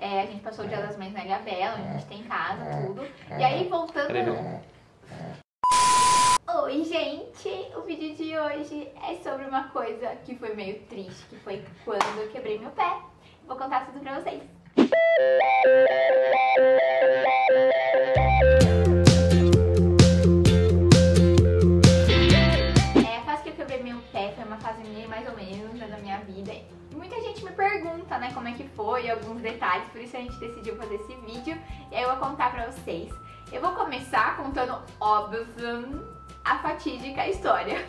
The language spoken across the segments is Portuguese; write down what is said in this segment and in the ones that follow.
A gente passou o Dia das Mães na Ilhabela, onde a gente tem casa, tudo. E aí, voltando... Oi, gente! O vídeo de hoje é sobre uma coisa que foi meio triste, que foi quando eu quebrei meu pé. Vou contar tudo pra vocês. A fase que eu quebrei meu pé foi uma fase meio mais ou menos da minha vida. Muita gente me pergunta, né, como é que foi, alguns detalhes, por isso a gente decidiu fazer esse vídeo. E aí eu vou contar pra vocês. Eu vou começar contando, óbvio, a fatídica história.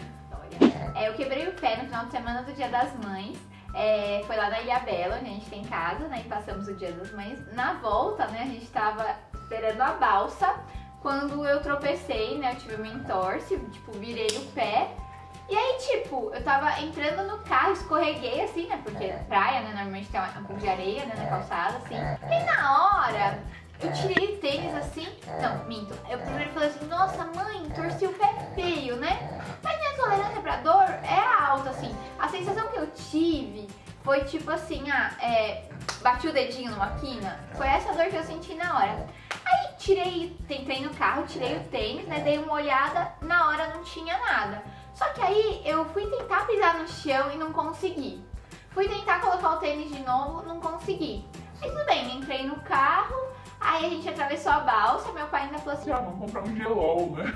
Eu quebrei o pé no final de semana do Dia das Mães. Foi lá na Ilhabela, onde a gente tem casa, né, e passamos o Dia das Mães. Na volta, né, a gente tava esperando a balsa, quando eu tropecei, né, eu tive uma entorse, tipo, virei o pé. E aí, tipo, eu tava entrando no carro, escorreguei assim, né, porque praia, né, normalmente tem um pouco de areia, né, na calçada, assim. E na hora, eu tirei o tênis assim, não, minto. Eu primeiro falei assim, nossa mãe, torci o pé feio, né? Mas minha tolerância pra dor é alta, assim. A sensação que eu tive foi tipo assim, bati o dedinho numa quina. Foi essa dor que eu senti na hora. Aí tentei no carro, tirei o tênis, né? Dei uma olhada, na hora não tinha nada. Só que aí eu fui tentar pisar no chão e não consegui. Fui tentar colocar o tênis de novo, não consegui. Mas tudo bem, entrei no carro, aí a gente atravessou a balsa, meu pai ainda falou assim, vamos comprar um gelol, né?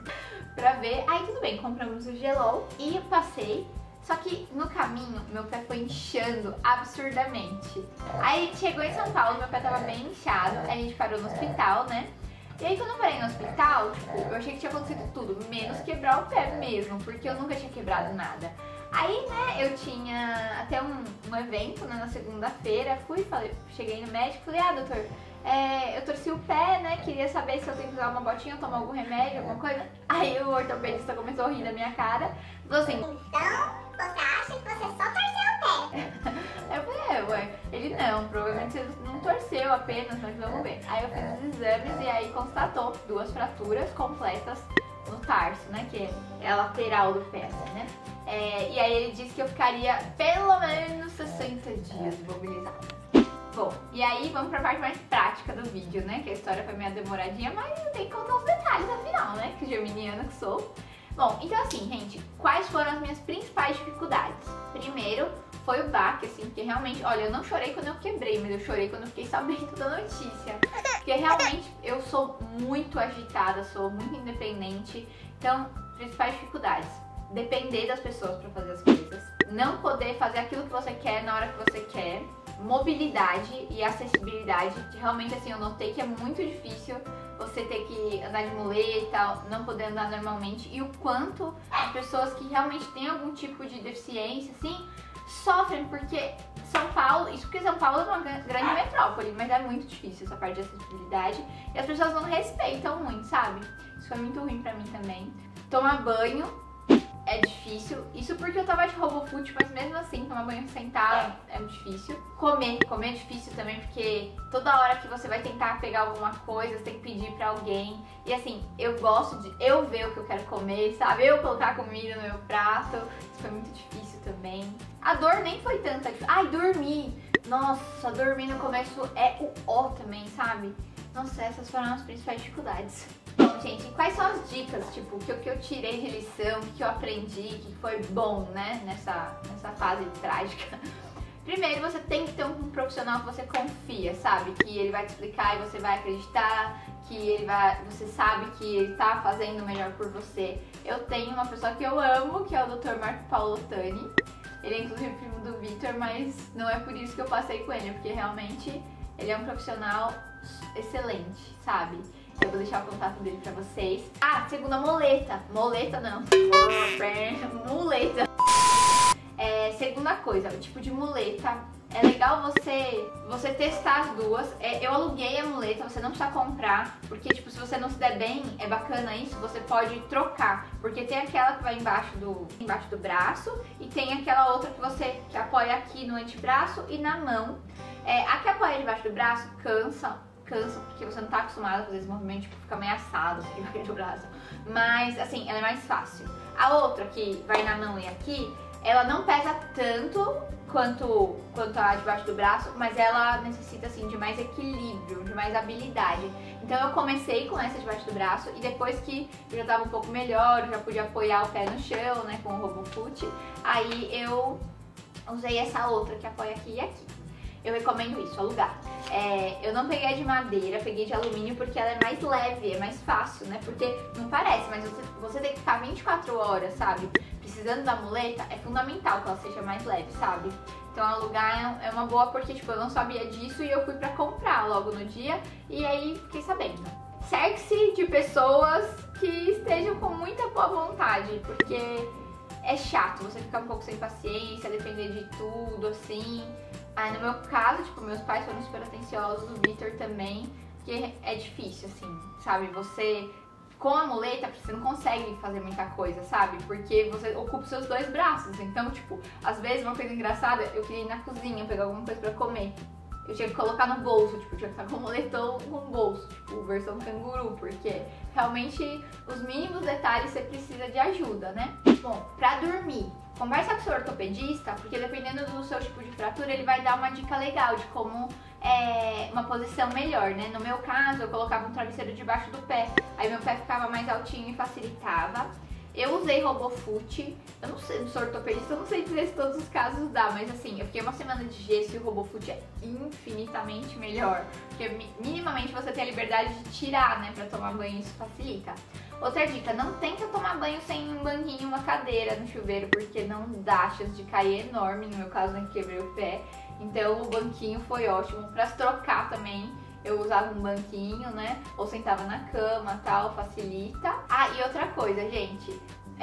pra ver. Aí tudo bem, compramos o gelol e eu passei. Só que no caminho, meu pé foi inchando absurdamente. Aí a gente chegou em São Paulo, meu pé tava bem inchado, aí a gente parou no hospital, né? E aí quando eu parei no hospital, tipo, eu achei que tinha acontecido tudo, menos quebrar o pé mesmo, porque eu nunca tinha quebrado nada. Aí, né, eu tinha até um evento, né, na segunda-feira, cheguei no médico, falei, doutor, eu torci o pé, né, queria saber se eu tenho que usar uma botinha, tomar algum remédio, alguma coisa. Aí o ortopedista começou a rir da minha cara, falou assim, então, você acha que você só torceu o pé? Eu falei, ué, ele não, provavelmente você não torceu apenas, mas vamos ver. Aí eu fiz os exames e aí constatou 2 fraturas completas no tarso, né, que é a lateral do pé, né. E aí ele disse que eu ficaria pelo menos 60 dias imobilizada. Bom, e aí vamos pra parte mais prática do vídeo, né? Que a história foi meio demoradinha, mas eu tenho que contar os detalhes afinal, né? Que geminiana que sou. Bom, então assim, gente, quais foram as minhas principais dificuldades? Primeiro, foi o baque, assim, porque realmente, olha, eu não chorei quando eu quebrei, mas eu chorei quando eu fiquei sabendo da notícia. Porque realmente eu sou muito agitada, sou muito independente. Então, principais dificuldades. Depender das pessoas pra fazer as coisas. Não poder fazer aquilo que você quer na hora que você quer. Mobilidade e acessibilidade, que realmente assim eu notei que é muito difícil você ter que andar de muleta, não poder andar normalmente, e o quanto as pessoas que realmente têm algum tipo de deficiência, assim, sofrem, porque São Paulo, isso porque São Paulo é uma grande metrópole, mas é muito difícil essa parte de acessibilidade, e as pessoas não respeitam muito, sabe? Isso foi muito ruim pra mim também. Tomar banho é difícil, isso porque eu tava de RoboFoot, mas mesmo assim, tomar banho sentado é muito difícil. Comer é difícil também, porque toda hora que você vai tentar pegar alguma coisa, você tem que pedir pra alguém. E assim, eu gosto de eu ver o que eu quero comer, sabe? Eu colocar comida no meu prato, isso foi muito difícil também. A dor nem foi tanta, dormir. Nossa, dormir no começo é o ó também, sabe? Nossa, essas foram as principais dificuldades. Bom, gente, quais são as dicas, tipo, que eu tirei de lição, que eu aprendi, que foi bom, né, nessa fase trágica? Primeiro, você tem que ter um profissional que você confia, sabe? Que ele vai te explicar e você vai acreditar, que você sabe que ele tá fazendo o melhor por você. Eu tenho uma pessoa que eu amo, que é o Dr. Marco Paulo Tani. Ele é inclusive primo do Victor, mas não é por isso que eu passei com ele, porque realmente ele é um profissional excelente, sabe? Eu vou deixar o contato dele pra vocês. Segunda muleta. Muleta não. Muleta. Segunda coisa, o tipo de muleta. É legal você testar as duas. Eu aluguei a muleta, você não precisa comprar. Porque, tipo, se você não se der bem, é bacana isso, você pode trocar. Porque tem aquela que vai embaixo do braço e tem aquela outra que apoia aqui no antebraço e na mão. A que apoia debaixo do braço cansa, porque você não tá acostumado a fazer esse movimento, tipo, fica ameaçado assim, debaixo do braço. Mas, assim, ela é mais fácil. A outra que vai na mão e aqui, Ela não pesa tanto quanto a debaixo do braço, mas ela necessita assim de mais equilíbrio, de mais habilidade. Então eu comecei com essa debaixo do braço e depois que eu já tava um pouco melhor, eu já podia apoiar o pé no chão, né, com o RoboFoot, aí eu usei essa outra que apoia aqui e aqui. Eu recomendo isso, alugar. Eu não peguei de madeira, peguei de alumínio porque ela é mais leve, é mais fácil, né? Porque não parece, mas você tem que ficar 24 horas, sabe? Precisando da muleta, é fundamental que ela seja mais leve, sabe? Então alugar é uma boa porque, tipo, eu não sabia disso e eu fui pra comprar logo no dia e aí fiquei sabendo. Cerque-se de pessoas que estejam com muita boa vontade, porque é chato, você ficar um pouco sem paciência, depender de tudo, assim. Aí no meu caso, tipo, meus pais foram super atenciosos, o Vitor também, porque é difícil, assim, sabe? Você, com a muleta, você não consegue fazer muita coisa, sabe? Porque você ocupa os seus dois braços, então, tipo, às vezes uma coisa engraçada, eu queria ir na cozinha, pegar alguma coisa pra comer. Eu tinha que colocar no bolso, tipo, eu tinha que estar com o moletom com bolso, tipo, versão canguru, porque realmente os mínimos detalhes você precisa de ajuda, né? Bom, pra dormir, conversa com o seu ortopedista, porque dependendo do seu tipo de fratura, ele vai dar uma dica legal de como uma posição melhor, né? No meu caso, eu colocava um travesseiro debaixo do pé, aí meu pé ficava mais altinho e facilitava. Eu usei RoboFoot, eu não sei, sou ortopedista, eu não sei dizer se todos os casos dá, mas assim, eu fiquei uma semana de gesso e o RoboFoot é infinitamente melhor, porque minimamente você tem a liberdade de tirar, né, pra tomar banho, isso facilita. Outra dica, não tenta tomar banho sem um banquinho, uma cadeira no chuveiro, porque não dá, a chance de cair é enorme, no meu caso, né, quebrei o pé, então o banquinho foi ótimo. Pra se trocar também, eu usava um banquinho, né? Ou sentava na cama, tal, facilita. Ah, e outra coisa, gente.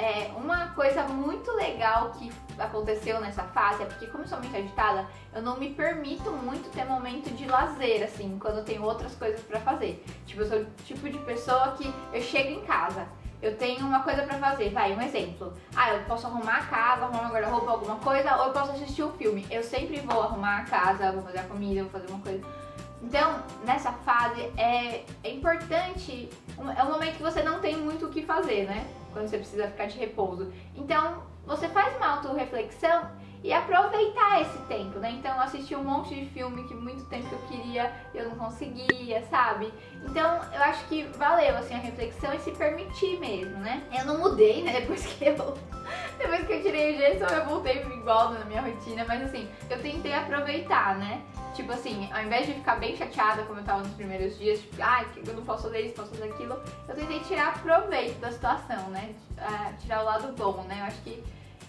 Uma coisa muito legal que aconteceu nessa fase é porque, como eu sou muito agitada, eu não me permito muito ter momento de lazer, assim, quando eu tenho outras coisas pra fazer. Tipo, eu sou o tipo de pessoa que eu chego em casa, eu tenho uma coisa pra fazer, vai, um exemplo. Ah, eu posso arrumar a casa, arrumar meu guarda-roupa, alguma coisa, ou eu posso assistir um filme. Eu sempre vou arrumar a casa, vou fazer a comida, vou fazer uma coisa. Então, nessa fase, é importante, é um momento que você não tem muito o que fazer, né? Quando você precisa ficar de repouso. Então, você faz uma autorreflexão e aproveitar esse tempo, né? Então, eu assisti um monte de filme que muito tempo eu queria e eu não conseguia, sabe? Então, eu acho que valeu, assim, a reflexão e se permitir mesmo, né? Eu não mudei, né? Depois que eu tirei o gesso, eu voltei igual na minha rotina, mas assim, eu tentei aproveitar, né? Tipo assim, ao invés de ficar bem chateada como eu tava nos primeiros dias, tipo, ai, eu não posso fazer isso, posso fazer aquilo, eu tentei tirar proveito da situação, né? Tirar o lado bom, né? Eu acho que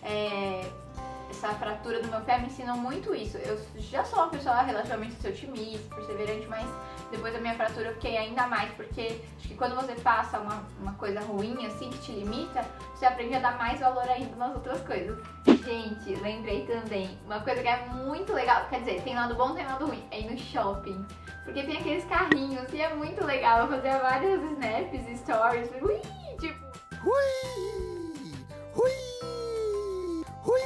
essa fratura do meu pé me ensinou muito isso. Eu já sou uma pessoa relativamente otimista, perseverante, mas depois da minha fratura eu fiquei ainda mais, porque acho que quando você passa uma coisa ruim, assim, que te limita, você aprende a dar mais valor ainda nas outras coisas. Gente, lembrei também, uma coisa que é muito legal, quer dizer, tem lado bom, tem lado ruim, é ir no shopping. Porque tem aqueles carrinhos e é muito legal, eu fazia vários snaps, stories, ui, tipo... Ui! Ui!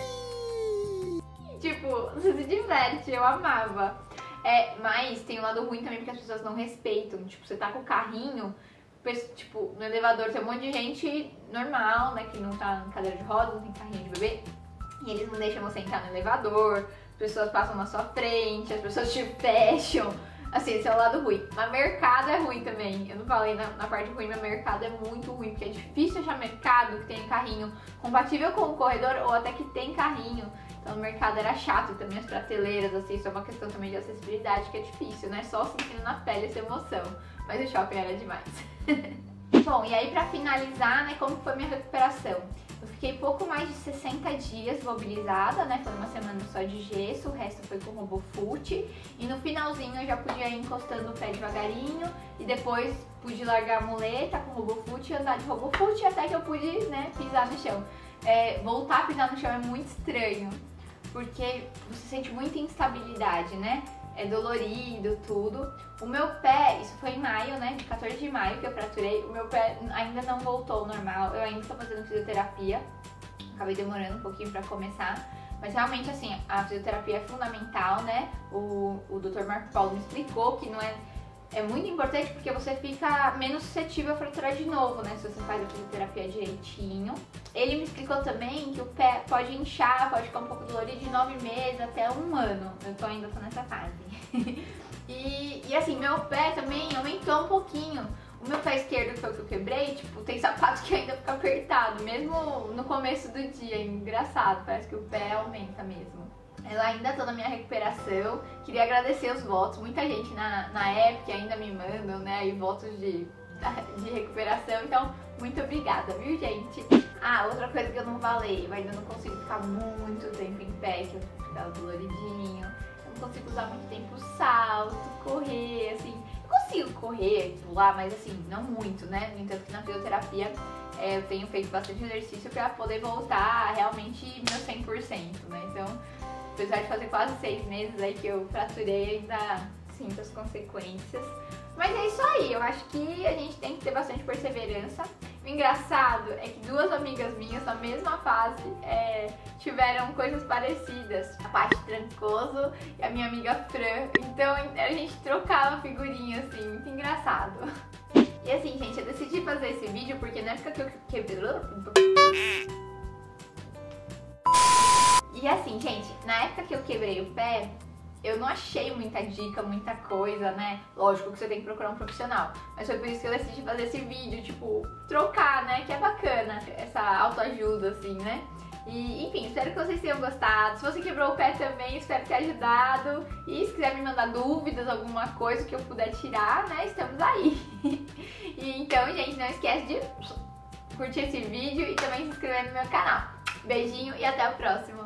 Ui! Tipo, você se diverte, eu amava. Mas tem um lado ruim também porque as pessoas não respeitam. Tipo, você tá com o carrinho, tipo, no elevador tem um monte de gente normal, né, que não tá em cadeira de rodas, não tem carrinho de bebê. E eles não deixam você entrar no elevador, as pessoas passam na sua frente, as pessoas te fecham. Assim, esse é o lado ruim. Mas mercado é ruim também. Eu não falei na parte ruim, mas mercado é muito ruim, porque é difícil achar mercado que tenha carrinho compatível com o corredor ou até que tem carrinho. Então no mercado era chato, e também as prateleiras, assim, isso é uma questão também de acessibilidade que é difícil, né? Só sentindo na pele essa emoção. Mas o shopping era demais. Bom, e aí pra finalizar, né, como foi minha recuperação? Eu fiquei pouco mais de 60 dias mobilizada, né, foi uma semana só de gesso, o resto foi com RoboFoot. E no finalzinho eu já podia ir encostando o pé devagarinho e depois pude largar a muleta com RoboFoot e andar de RoboFoot até que eu pude, né, pisar no chão. Voltar a pisar no chão é muito estranho, porque você sente muita instabilidade, né? É dolorido, tudo. O meu pé, isso foi em maio, né? De 14 de maio que eu fraturei. O meu pé ainda não voltou ao normal. Eu ainda estou fazendo fisioterapia. Acabei demorando um pouquinho pra começar. Mas realmente, assim, a fisioterapia é fundamental, né? O Dr. Marco Paulo me explicou que não é é muito importante porque você fica menos suscetível a fraturar de novo, né? Se você faz a fisioterapia direitinho. Ele me explicou também que o pé pode inchar, pode ficar um pouco dolorido de 9 meses até 1 ano. Eu ainda tô nessa fase. E assim, meu pé também aumentou um pouquinho. O meu pé esquerdo, que foi o que eu quebrei, tipo, tem sapato que ainda fica apertado, mesmo no começo do dia. Engraçado, parece que o pé aumenta mesmo. Eu ainda tô na minha recuperação, queria agradecer os votos, muita gente na época ainda me mandam, né, aí votos de recuperação, então muito obrigada, viu, gente? Ah, outra coisa que eu não falei, eu ainda não consigo ficar muito tempo em pé, que eu fico doloridinho, eu não consigo usar muito tempo salto, correr, assim, eu consigo correr, pular, mas assim, não muito, né, no entanto que na fisioterapia eu tenho feito bastante exercício pra poder voltar realmente meu 100%, né, então apesar de fazer quase 6 meses aí que eu fraturei, ainda sinto as consequências. Mas é isso aí, eu acho que a gente tem que ter bastante perseverança. O engraçado é que 2 amigas minhas na mesma fase tiveram coisas parecidas. A Paty Trancoso e a minha amiga Fran. Então a gente trocava figurinha assim, muito engraçado. E assim, gente, eu decidi fazer esse vídeo porque na época que eu quebrei... E assim, gente, na época que eu quebrei o pé, eu não achei muita dica, muita coisa, né? Lógico que você tem que procurar um profissional. Mas foi por isso que eu decidi fazer esse vídeo, tipo, trocar, né? Que é bacana, essa autoajuda, assim, né? E, enfim, espero que vocês tenham gostado. Se você quebrou o pé também, espero ter ajudado. E se quiser me mandar dúvidas, alguma coisa que eu puder tirar, né? Estamos aí. E então, gente, não esquece de curtir esse vídeo e também se inscrever no meu canal. Beijinho e até o próximo.